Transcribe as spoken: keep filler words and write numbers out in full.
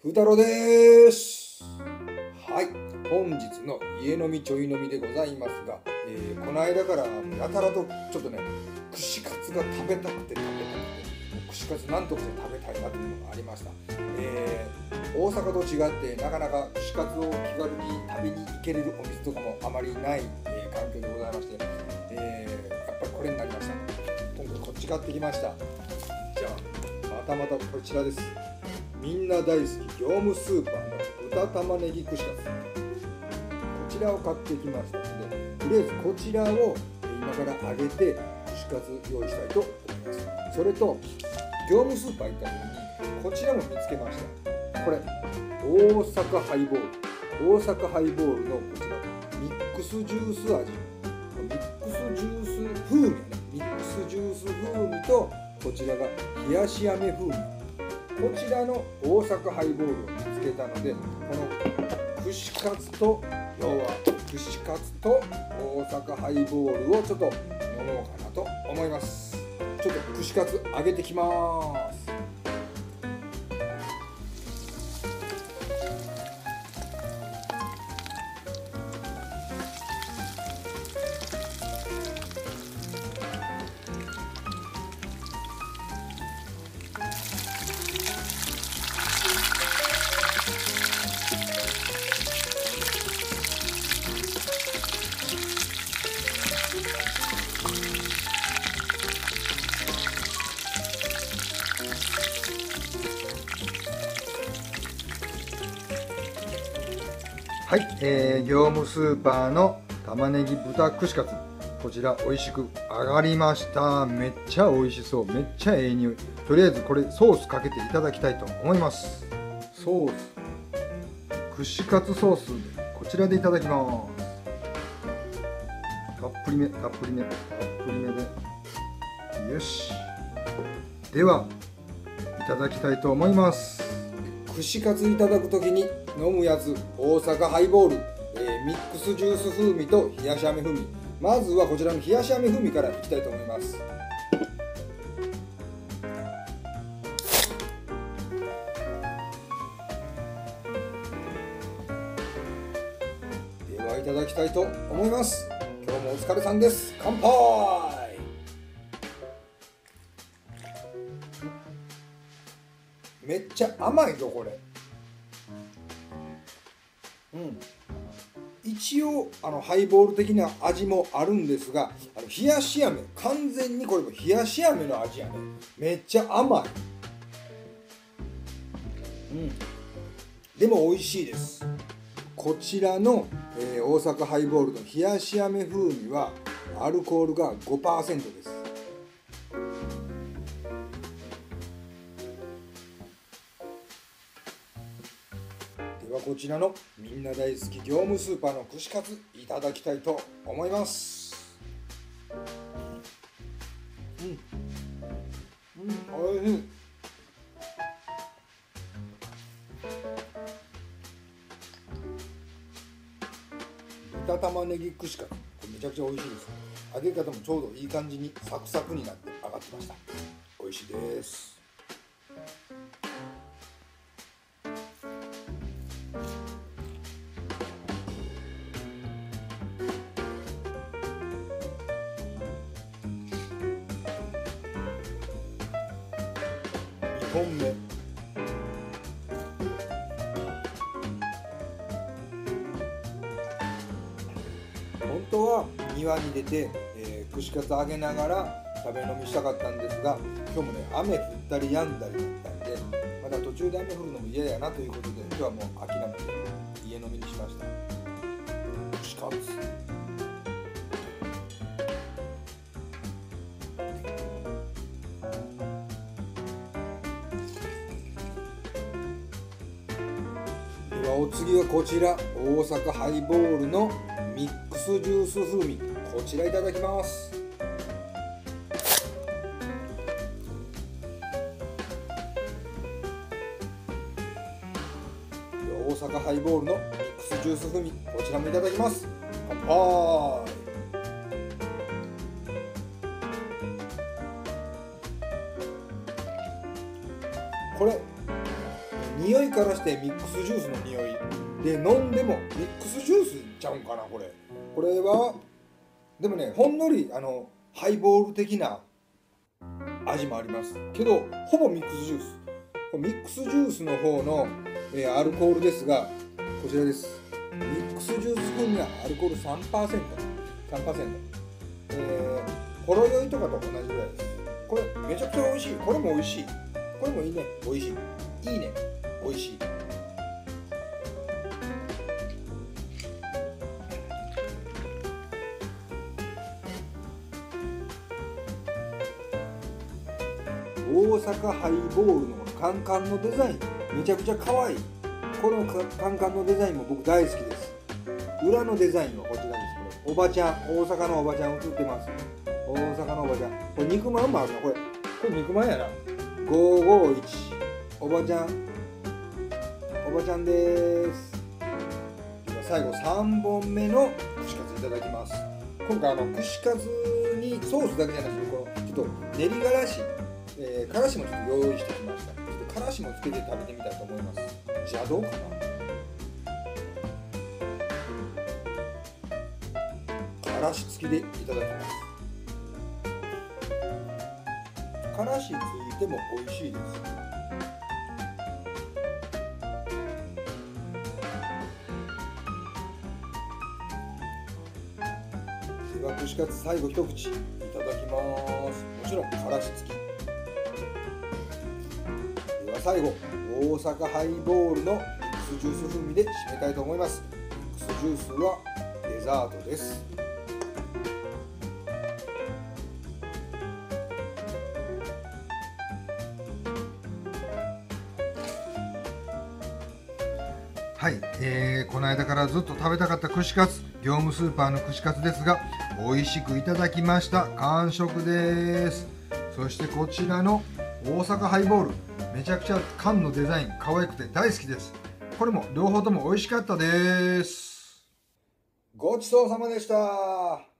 ふうたろうです。はい、本日の家飲みちょい飲みでございますが、えー、この間からやたらとちょっとね、串カツが食べたくて食べたくて、串カツなんとかして食べたいなというのがありました。えー、大阪と違ってなかなか串カツを気軽に食べに行けれるお店とかもあまりない、えー、環境でございまして、えー、やっぱりこれになりました。今回こっち買ってきました。じゃあまたまたこちらです。みんな大好き業務スーパーの豚玉ねぎ串カツ、こちらを買ってきましたので、とりあえずこちらを今から揚げて串カツ用意したいと思います。それと業務スーパー行った時にこちらも見つけました。これ大阪ハイボール大阪ハイボールのこちらミックスジュース味、ミックスジュース風味ねミックスジュース風味と、こちらが冷やし飴風味、こちらの大阪ハイボールを見つけたので、この串カツと要は串カツと大阪ハイボールをちょっと飲もうかなと思います。ちょっと串カツ揚げてきます。はい、えー、業務スーパーの玉ねぎ豚串カツ、こちら美味しく揚がりました。めっちゃ美味しそう、めっちゃええ匂い。とりあえずこれソースかけていただきたいと思います。ソース串カツソース、こちらでいただきます。たっぷりめたっぷりめたっぷりめで、よし、ではいただきたいと思います。串カツいただくときに飲むやつ、大阪ハイボール、えー、ミックスジュース風味と冷やし飴風味。まずはこちらの冷やし飴風味からいきたいと思います。ではいただきたいと思います。今日もお疲れさんです。乾杯。めっちゃ甘いぞこれ。うん、一応あのハイボール的な味もあるんですが、あの冷やし飴、完全にこれも冷やし飴の味やね。めっちゃ甘い。うん、でも美味しいです。こちらの、えー、大阪ハイボールの冷やし飴風味はアルコールが ごパーセント です。ではこちらのみんな大好き業務スーパーの串カツいただきたいと思います。うんうん、おいしい。豚玉ねぎ串カツ、これめちゃくちゃ美味しいです。揚げ方もちょうどいい感じにサクサクになって揚がってました。美味しいです。にほんめ、本当は庭に出て、えー、串カツ揚げながら食べ飲みしたかったんですが、今日もね雨降ったり止んだりだったんで、また途中で雨降るのも嫌やなということで、今日はもう諦めて家飲みにしました。串カツではお次はこちら大阪ハイボールのミックスジュース風味、こちらいただきます。大阪ハイボールのミックスジュース風味、こちらもいただきます。乾杯。これ日匂いからしてミックスジュースの匂いで、飲んでもミックスジュースちゃうんかな。これこれはでもね、ほんのりあのハイボール的な味もありますけど、ほぼミックスジュース。これミックスジュースの方の、えー、アルコールですが、こちらです。ミックスジュース風味はアルコール さんパーセント、さんパーセント、えー、ほろ酔いとかと同じぐらいです。これめちゃくちゃ美味しい。これも美味しい。これもいいね。美味しい。いいね。美味しい。大阪ハイボールのカンカンのデザイン、めちゃくちゃ可愛い。このカンカンのデザインも僕大好きです。裏のデザインはこちらです。これおばちゃん、大阪のおばちゃん映ってます。大阪のおばちゃん。これ肉まんもあるな。これこれ肉まんやな。ごーごーいち、おばちゃん、おばちゃんです。では最後さんぼんめの串カツいただきます。今回あの串カツにソースだけじゃなくて、このちょっと練りがらし、えー、からしもちょっと用意してきました。ちょっとからしもつけて食べてみたいと思います。邪道かな。からし付きでいただきます。からしついても美味しいです。では串カツ最後一口いただきます。もちろんからし付き。では最後大阪ハイボールのミックスジュース風味で締めたいと思います。ミックスジュースはデザートです。はい、えー、この間からずっと食べたかった串カツ、業務スーパーの串カツですが、美味しくいただきました。完食です。そしてこちらの大阪ハイボール、めちゃくちゃ缶のデザイン可愛くて大好きです。これも両方とも美味しかったです。ごちそうさまでした。